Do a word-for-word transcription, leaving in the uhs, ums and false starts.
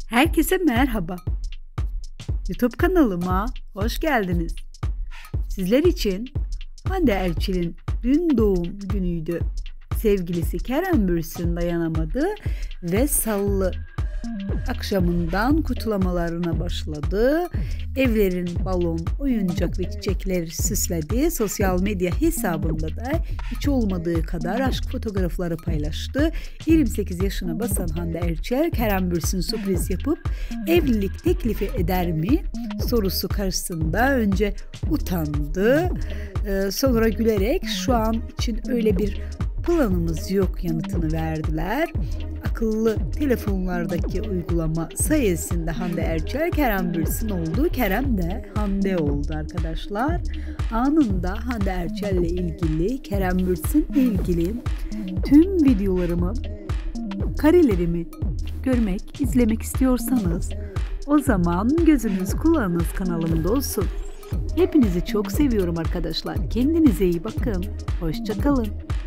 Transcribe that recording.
Herkese merhaba. YouTube kanalıma hoş geldiniz. Sizler için Hande Erçel'in dün doğum günüydü. Sevgilisi Kerem Bürsin dayanamadı ve salı akşamından kutlamalarına başladı. Evlerin balon, oyuncak ve çiçekler süsledi. Sosyal medya hesabında da hiç olmadığı kadar aşk fotoğrafları paylaştı. yirmi sekiz yaşına basan Hande Erçel, Kerem Bürsin sürpriz yapıp evlilik teklifi eder mi sorusu karşısında önce utandı. Ee, sonra gülerek şu an için öyle bir planımız yok yanıtını verdiler. Akıllı telefonlardaki uygulama sayesinde Hande Erçel Kerem Bürsin oldu. Kerem de Hande oldu arkadaşlar. Anında Hande Erçel ile ilgili, Kerem Bürsin ile ilgili tüm videolarımı, karelerimi görmek, izlemek istiyorsanız o zaman gözünüz kulağınız kanalımda olsun. Hepinizi çok seviyorum arkadaşlar. Kendinize iyi bakın. Hoşça kalın.